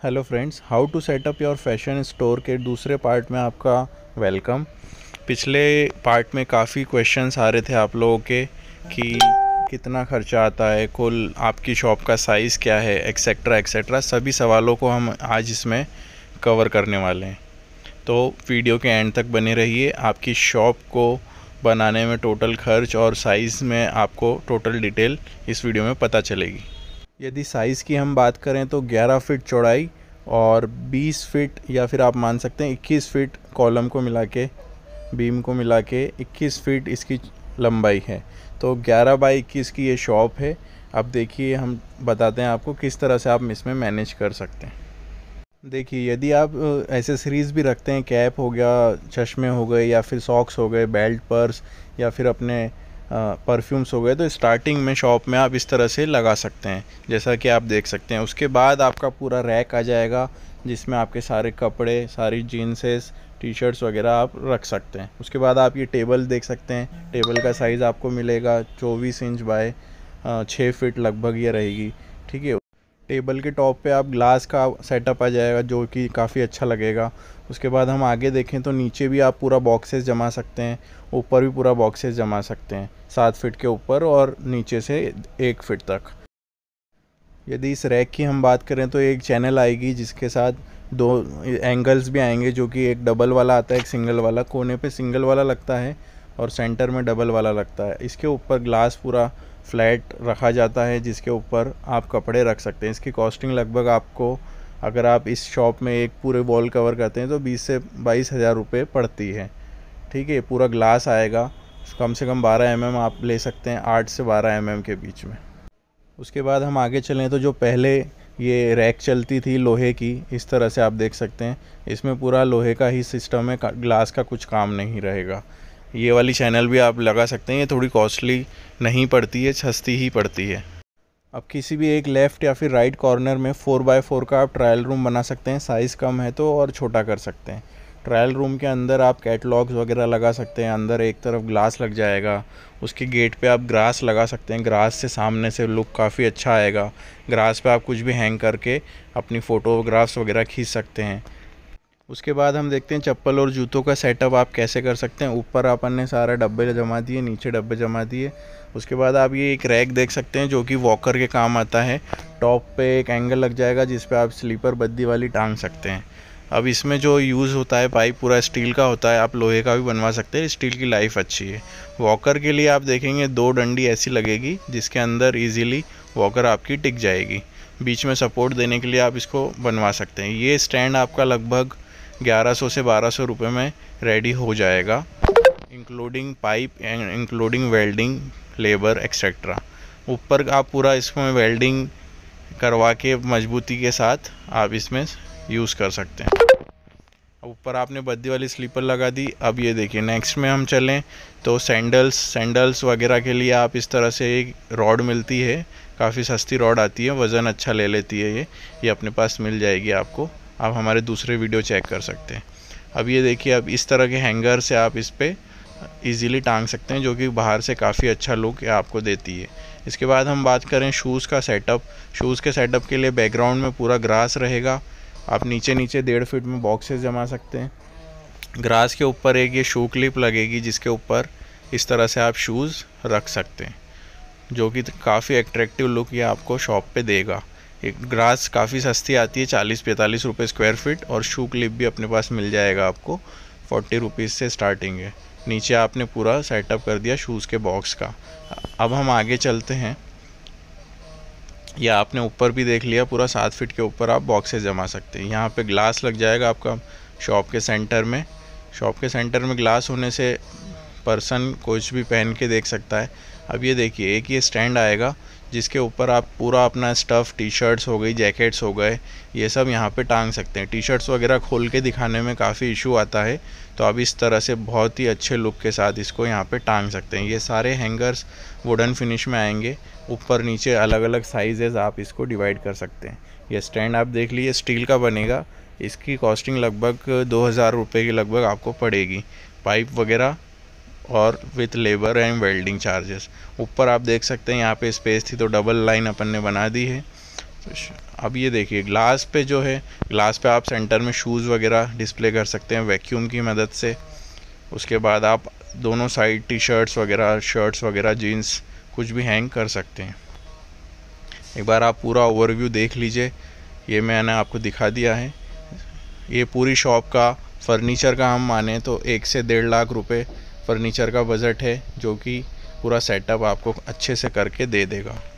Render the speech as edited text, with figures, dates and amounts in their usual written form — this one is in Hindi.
Hello friends, how to setup your fashion store के दूसरे पार्ट में आपका वेलकम। पिछले पार्ट में काफ़ी क्वेश्चंस आ रहे थे आप लोगों के कि कितना खर्चा आता है, कुल आपकी शॉप का साइज़ क्या है, एक्सेट्रा एक्सेट्रा। सभी सवालों को हम आज इसमें कवर करने वाले हैं, तो वीडियो के एंड तक बने रहिए। आपकी शॉप को बनाने में टोटल खर्च और साइज़ में आपको टोटल डिटेल इस वीडियो में पता चलेगी। यदि साइज़ की हम बात करें तो 11 फीट चौड़ाई और 20 फीट या फिर आप मान सकते हैं 21 फीट कॉलम को मिला के, बीम को मिला के 21 फीट इसकी लंबाई है। तो 11 बाई 21 की ये शॉप है। अब देखिए, हम बताते हैं आपको किस तरह से आप इसमें मैनेज कर सकते हैं। देखिए, यदि आप एसेसरीज़ भी रखते हैं, कैप हो गया, चश्मे हो गए, या फिर सॉक्स हो गए, बेल्ट, पर्स, या फिर अपने परफ्यूम्स हो गए, तो स्टार्टिंग में शॉप में आप इस तरह से लगा सकते हैं, जैसा कि आप देख सकते हैं। उसके बाद आपका पूरा रैक आ जाएगा जिसमें आपके सारे कपड़े, सारी जीन्सेस, टी शर्ट्स वगैरह आप रख सकते हैं। उसके बाद आप ये टेबल देख सकते हैं। टेबल का साइज़ आपको मिलेगा 24 इंच बाय 6 फीट लगभग ये रहेगी, ठीक है। टेबल के टॉप पे आप ग्लास का सेटअप आ जाएगा जो कि काफ़ी अच्छा लगेगा। उसके बाद हम आगे देखें तो नीचे भी आप पूरा बॉक्सेस जमा सकते हैं, ऊपर भी पूरा बॉक्सेस जमा सकते हैं, 7 फीट के ऊपर और नीचे से 1 फीट तक। यदि इस रैक की हम बात करें तो एक चैनल आएगी जिसके साथ 2 एंगल्स भी आएंगे, जो कि एक डबल वाला आता है, एक सिंगल वाला। कोने पे सिंगल वाला लगता है और सेंटर में डबल वाला लगता है। इसके ऊपर ग्लास पूरा फ्लैट रखा जाता है जिसके ऊपर आप कपड़े रख सकते हैं। इसकी कॉस्टिंग लगभग आपको, अगर आप इस शॉप में एक पूरे वॉल कवर करते हैं तो 20 से 22 हज़ार रुपये पड़ती है, ठीक है। पूरा ग्लास आएगा, कम से कम 12 mm आप ले सकते हैं, 8 से 12 mm के बीच में। उसके बाद हम आगे चलें तो जो पहले ये रैक चलती थी लोहे की, इस तरह से आप देख सकते हैं, इसमें पूरा लोहे का ही सिस्टम है, ग्लास का कुछ काम नहीं रहेगा। ये वाली चैनल भी आप लगा सकते हैं, ये थोड़ी कॉस्टली नहीं पड़ती है, सस्ती ही पड़ती है। अब किसी भी एक लेफ़्ट या फिर राइट कॉर्नर में 4x4 का आप ट्रायल रूम बना सकते हैं। साइज़ कम है तो और छोटा कर सकते हैं। ट्रायल रूम के अंदर आप कैटलॉग्स वगैरह लगा सकते हैं। अंदर एक तरफ ग्लास लग जाएगा, उसके गेट पे आप ग्रास लगा सकते हैं। ग्रास से सामने से लुक काफ़ी अच्छा आएगा। ग्रास पे आप कुछ भी हैंग करके अपनी फ़ोटोग्राफ्स वगैरह खींच सकते हैं। उसके बाद हम देखते हैं चप्पल और जूतों का सेटअप आप कैसे कर सकते हैं। ऊपर अपन ने सारा डब्बे जमा दिए, नीचे डब्बे जमा दिए। उसके बाद आप ये एक रैक देख सकते हैं जो कि वॉकर के काम आता है। टॉप पे एक एंगल लग जाएगा जिस पे आप स्लीपर बद्दी वाली टांग सकते हैं। अब इसमें जो यूज़ होता है, पाइप पूरा स्टील का होता है, आप लोहे का भी बनवा सकते हैं, स्टील की लाइफ अच्छी है। वॉकर के लिए आप देखेंगे 2 डंडी ऐसी लगेगी जिसके अंदर ईजिली वॉकर आपकी टिक जाएगी। बीच में सपोर्ट देने के लिए आप इसको बनवा सकते हैं। ये स्टैंड आपका लगभग 1100 से 1200 रुपये में रेडी हो जाएगा, including pipe and including welding, labour etcetera. ऊपर आप पूरा इसमें वेल्डिंग करवा के मजबूती के साथ आप इसमें यूज़ कर सकते हैं। ऊपर आपने बद्दी वाली स्लीपर लगा दी। अब ये देखिए, नेक्स्ट में हम चलें तो सैंडल्स वगैरह के लिए आप इस तरह से एक रॉड मिलती है, काफ़ी सस्ती रॉड आती है, वज़न अच्छा ले लेती है। ये अपने पास मिल जाएगी आपको। आप हमारे दूसरे वीडियो चेक कर सकते हैं। अब ये देखिए, अब इस तरह के हैंगर से आप इस पर ईज़िली टांग सकते हैं, जो कि बाहर से काफ़ी अच्छा लुक आपको देती है। इसके बाद हम बात करें शूज़ का सेटअप। शूज़ के सेटअप के लिए बैकग्राउंड में पूरा ग्रास रहेगा। आप नीचे 1.5 फीट में बॉक्सेस जमा सकते हैं। ग्रास के ऊपर एक ये शू क्लिप लगेगी जिसके ऊपर इस तरह से आप शूज़ रख सकते हैं, जो कि काफ़ी एट्रैक्टिव लुक ये आपको शॉप पे देगा। एक ग्रास काफ़ी सस्ती आती है, 40-45 रुपये स्क्वायर फीट, और शू क्लिप भी अपने पास मिल जाएगा आपको, 40 रुपीज़ से स्टार्टिंग है। नीचे आपने पूरा सेटअप कर दिया शूज़ के बॉक्स का। अब हम आगे चलते हैं। या आपने ऊपर भी देख लिया, पूरा 7 फीट के ऊपर आप बॉक्सेस जमा सकते हैं। यहाँ पे ग्लास लग जाएगा आपका शॉप के सेंटर में। शॉप के सेंटर में ग्लास होने से पर्सन कुछ भी पहन के देख सकता है। अब ये देखिए, एक ये स्टैंड आएगा जिसके ऊपर आप पूरा अपना स्टफ़, टी शर्ट्स हो गई, जैकेट्स हो गए, ये सब यहाँ पे टांग सकते हैं। टी शर्ट्स वगैरह खोल के दिखाने में काफ़ी इशू आता है, तो आप इस तरह से बहुत ही अच्छे लुक के साथ इसको यहाँ पे टांग सकते हैं। ये सारे हैंगर्स वुडन फिनिश में आएंगे, ऊपर नीचे अलग अलग साइजेज़ आप इसको डिवाइड कर सकते हैं। ये स्टैंड आप देख लीजिए, स्टील का बनेगा। इसकी कॉस्टिंग लगभग 2000 रुपये के लगभग आपको पड़ेगी, पाइप वगैरह और with labour and welding charges. ऊपर आप देख सकते हैं यहाँ पे स्पेस थी तो डबल लाइन अपन ने बना दी है। अब ये देखिए ग्लास पे जो है, ग्लास पे आप सेंटर में शूज़ वगैरह डिस्प्ले कर सकते हैं वैक्यूम की मदद से। उसके बाद आप दोनों साइड टी शर्ट्स वगैरह, शर्ट्स वगैरह, जीन्स कुछ भी हैंग कर सकते हैं। एक बार आप पूरा ओवरव्यू देख लीजिए, ये मैंने आपको दिखा दिया है। ये पूरी शॉप का फर्नीचर का हम माने तो 1 से 1.5 लाख रुपए फर्नीचर का बजट है, जो कि पूरा सेटअप आपको अच्छे से करके दे देगा।